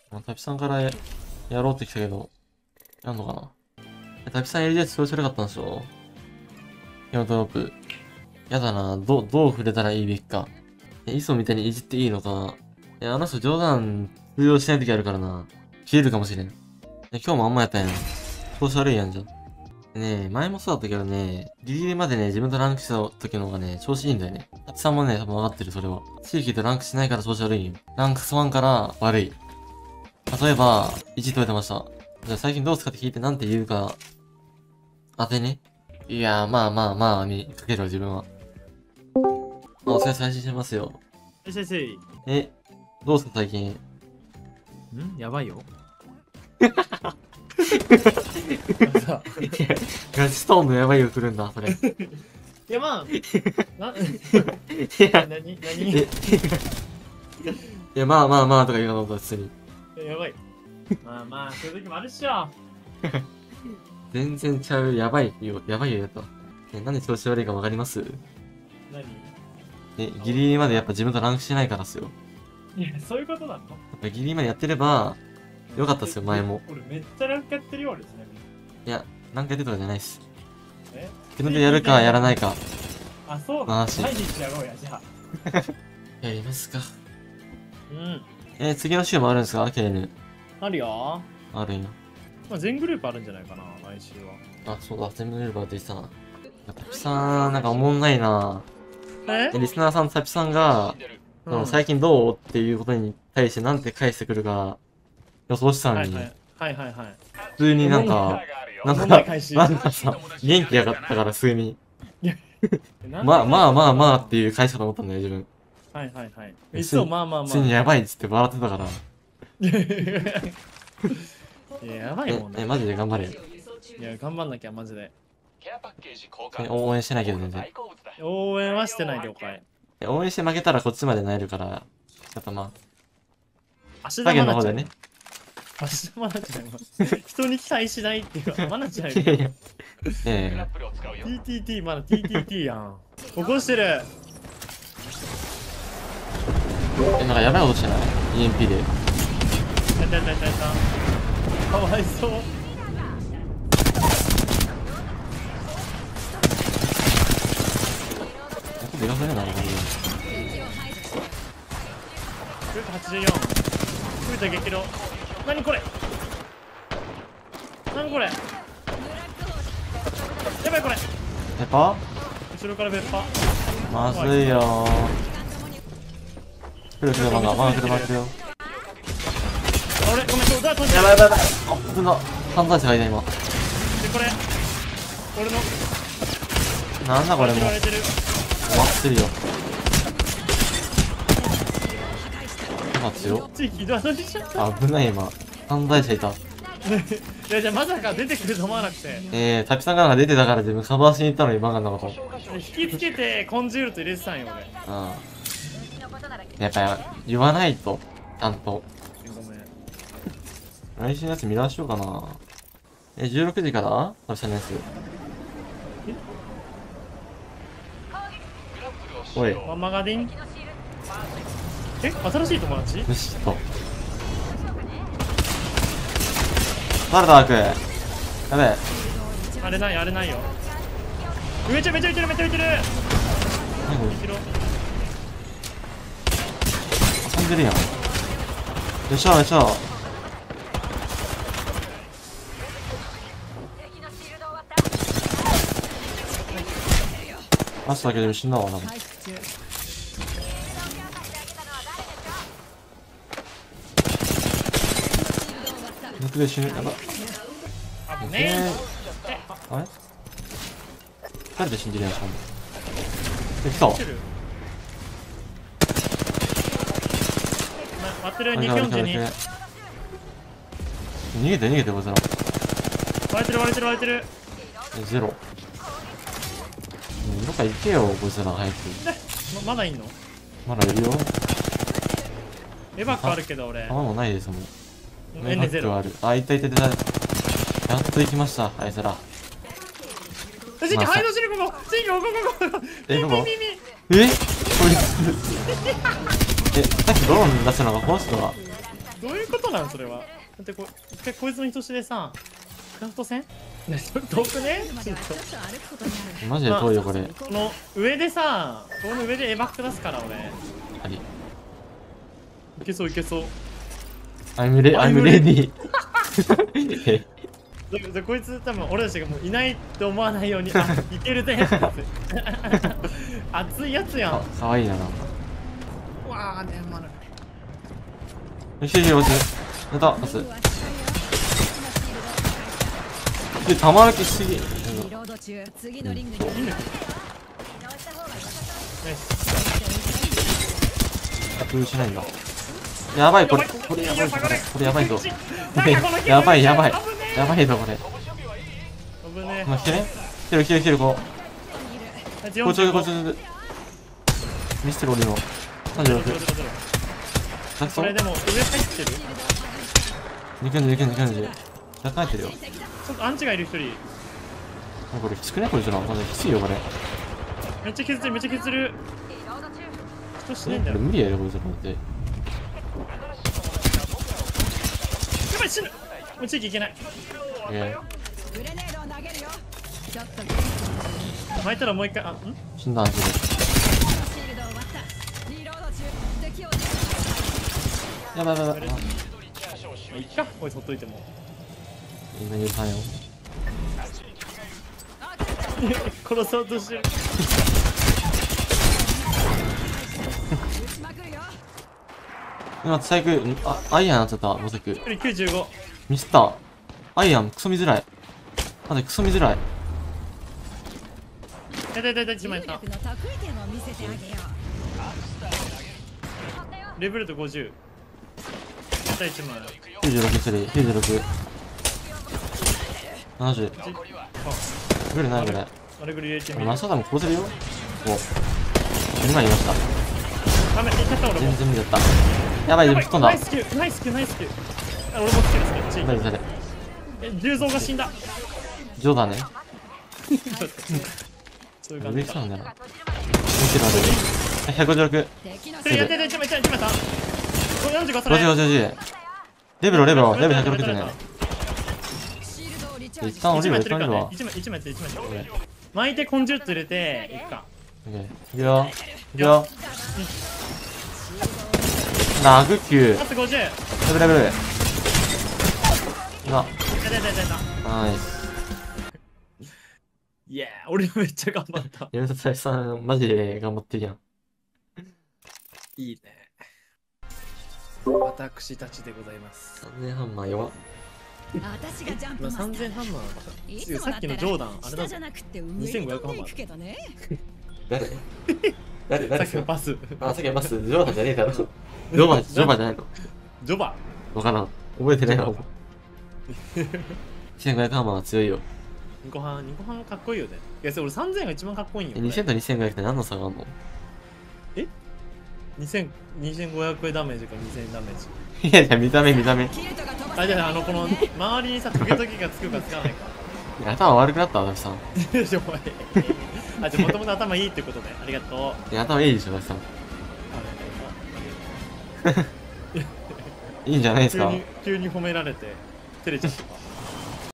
タピさんからやろうってきたけど、やんのかな。タピさんやりたいやつ調子悪かったんでしょ。ヒロドロップ。やだな。どう触れたらいいべきか。いつもみたいにいじっていいのか。あの人冗談通用しない時あるからな。消えるかもしれん。今日もあんまやったんやな。調子悪いやんじゃん。ねえ、前もそうだったけどね、ギリギリまでね、自分とランクした時の方がね、調子いいんだよね。タピさんもね、多分分かってる、それは。地域とランクしないから調子悪いんよ。ランクス1から悪い。例えば、1取れてました。じゃあ最近どうすかって聞いてなんて言うか、当てね。いやー、まあにかけろ、自分は。お疲れ配信してますよ。 先生。 え、どうすか最近。 やばいよ。 ガチストーンのやばいよ来るんだ、それ。 いや、まあ、いや、 何いや、まあとか言うのと普通に。 やばい。まあ、そういう時もあるっしょ。 全然ちゃう、やばいよやった。なんで調子悪いかわかります？ 何？ ギリギリまでやっぱ自分とランクしてないからっすよ。 いや、そういうことなの？ やっぱギリギリまでやってれば、よかったっすよ、前も。 俺めっちゃランクやってるよ、俺ちなみに。 いや、ランクやってとかじゃないっす。 え？ 自分でやるかやらないか。 あ、そうなし。 毎日やろうや、じゃあ。 やりますか。 うん。 次の週もあるんですか？ KN。 あるよ。 あるんや。 まあ、全グループあるんじゃないかな、来週は。 あ、そうだ、全部メルバーで言ってたな。タピさん、なんかおもんないな。リスナーさんとタピさんが、最近どうっていうことに対してなんて返してくるか予想してたのに、 はい。 普通になんかさ、元気やがったから普通に。まあっていう返しかと思ったんだよ、自分。 いつもまあ。 普通にやばいっつって笑ってたから。 いや、やばいもんね。 マジで頑張れ。 いや、頑張んなきゃ、マジで。 応援してないけど全然。 応援はしてない、了解。 応援して負けたらこっちまでなえるから、やっぱまあ、 足玉の方でね。 足玉なっちゃいます。人に期待しないっていうか、マナちゃんよ。TTT、まだ TTT やん。起こしてる。 なんかやばいことしてない ?EMP で。 やった。かわいそう。 でかくねえな、これ。 984。9た激怒。何これ。やばいこれ。 ペッパ後ろからベッパ。 まずいよー。来るマガ来るよ。 あれごめん、そうだ、飛んでやばい。あ、普通の犯罪者がいた今。 で、これ俺のなんだこれもう。終わってるよ。強っ。危ない今。犯罪者いた。 いや、じゃあまさか出てくると思わなくて。 タピさんが出てたから自分カバーしに行ったのにバカなこと。 引きつけてコンジュールと入れてたんよ俺。 やっぱ言わないと、ちゃんと。 ごめん。 来週のやつ見直しようかな。16時からタピさんのやつ。おい。 マガディン。新しい友達？ 無視と。誰だ、アーク。やべえ。 あれないよ。めちゃめちゃ浮いてる。 何これ。遊んでるやん。よっしゃ。マスだけで死んだわな。抜くで死ぬ。やば。あれ誰で死んでるやん、しかも。来た。 割ってる、242。 逃げて、こいつら。 割れてる。 ゼロ。どっか行けよ、こいつら、早く。 まだいんの？ まだいるよ。 エバックあるけど俺。 弾もないですもん。 エンネゼロ。 ある。あ、いた。やっと行きました、あいつら。 はい、どうしてる、ここ。ここ。 こいつ。さっきドローン出したのがこの人が。 どういうことなんそれは。だって一回こいつの人しでさ、クラフト戦ね、それ遠くねちょっと。 マジで遠いよ、これ。 この上でさ、この上でエバック出すから俺。 あり。 いけそういけそう。 I'm ready. でこいつ多分俺たちがもういないって思わないように、あ、いけるぜって熱いやつやん。 かわいいな、なんか。 うわあね、まだ。 よしよしよし。やった、パス。で、玉抜きしすぎ。工夫しないんだ。やばい、これやばいぞ、これやばいぞ。やばい、やばい。やばいぞ、これ。 危ねまあ、来てね。来てる、こう。こっち見せてる俺の。36。 これでも上入ってる。 抜けんで。若干入ってるよ。 ちょっとアンチがいる一人。 これきつくねこれじゃな。これきついよ、これ。 めっちゃ削る。人しないんだよ。 これ無理やよ、これじゃなくて。 やばい、死ぬ。もう地域いけない。巻いたらもう一回、 死んだ、マジで。やばい。 いっか、こいつほっといても。 今許さんよ。 殺そうとしてる。 今、最悪、アイアンなっちゃった、モセク。 95。 ミスった。アイアン、クソ見づらい。待って、クソ見づらい。 1枚やった。レベルと50。また1枚。 96する、96。70。グルないこれ。 あれぐらい入れてみる。 マスターも殺せるよ。お。今言いました。 ダメ、いっちゃった俺も。 全然無理だった。やばい、吹っ飛んだ。 ナイスキル。あ、俺もスキルですね。 誰重蔵が死んだ。 ジョーだね。 そういう感じか。 上来たんだよな。見てるわ、156。 やって1枚た。45それ。 50。レベル160ね。一旦降りるわ。 1枚巻いてコンジュート入れて、いくか。 いくよ。ラグ級。 あと50。 レベル。今。ナイス。 いやー、俺めっちゃ頑張った。 山里さん、マジで頑張ってるやん。 いいね。私たちでございます。 3000ハンマー弱。 私がジャンプマスター。 3000ハンマー。さっきのジョーダン、あれだぞ。2500ハンマー。 誰さっきのパス。 あ、さっきのパス、ジョーダンじゃねえだろ。ジョバじゃないの。 ジョバわからん。覚えてないわ。1500ハンマーは強いよ。 ニコハンかっこいいよね。いや、俺3000が一番かっこいいんよ。 2000と2500って何の差があんの？ 2500ダメージか2000ダメージ。 いや、見た目。 あ、じゃあ、この周りにさ、トゲトゲがつくかつかないか。 頭悪くなったわ、私さん。 じゃあ、もともと頭いいってことで、ありがとう。 いや、頭いいでしょ、私さん。いいんじゃないですか。 急に褒められて、照れちゃった。